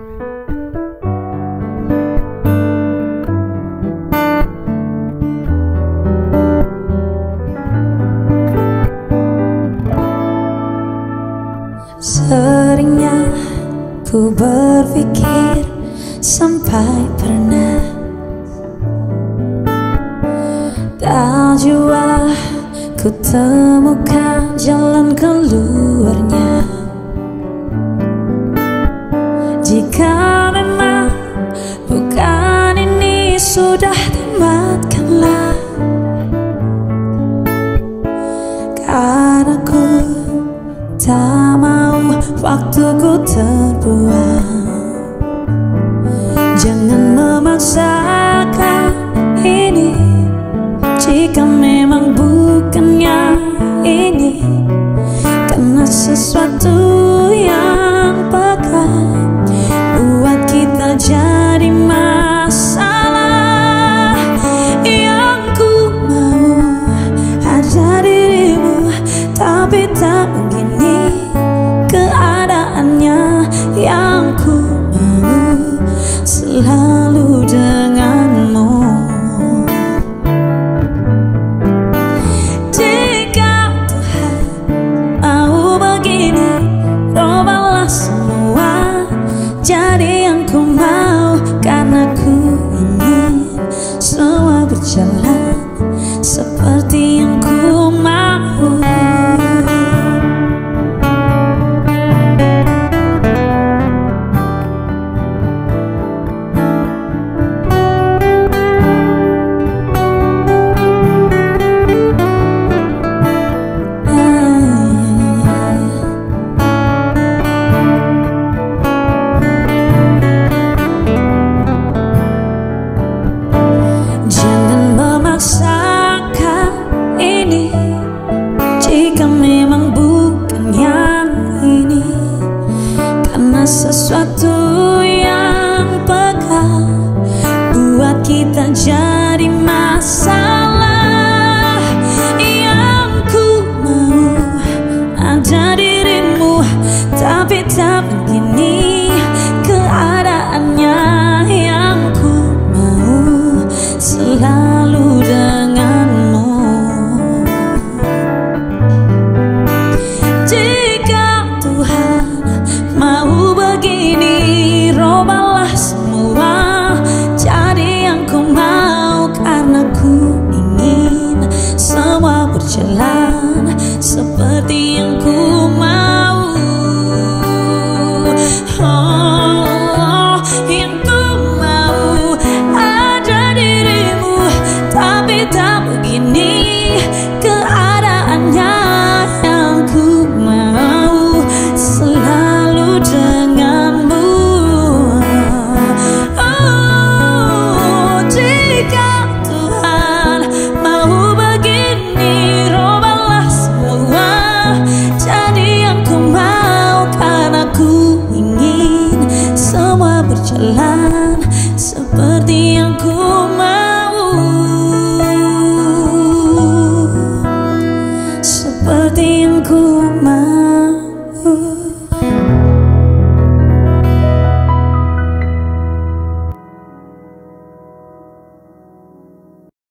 Seringnya ku berpikir sampai pernah tak jua ku temukan jalan keluarnya. Jika memang bukan ini, sudah tamatkanlah, karena ku tak mau waktuku terbuang. Jangan memaksakan ini jika memang bukannya ini, karena sesuatu yang pekat buat kita jadi masalah. Yang ku mau ada dirimu, tapi tak begini keadaannya. Yang ku mau selalu denganmu. Jika Tuhan mau begini, robalah semua jadi yang ku mau, karena ku ingin semua berjalan seperti yang ku mau. Sesuatu yang pekat buat kita jadi masalah. Yang ku mau ada dirimu, tapi tak begini keadaannya. Yang ku mau selalu denganmu. Jika Tuhan mau begini, robalah semua jadi yang ku mau, karena ku ingin semua berjalan seperti yang ku mau. Yang ku mau ada dirimu, tapi tak begini keadaannya. Yang ku mau selalu denganmu. Jika Tuhan mau begini, robalah semua jadi yang ku mau, karena ku ingin semua berjalan seperti yang ku mau. Seperti yang ku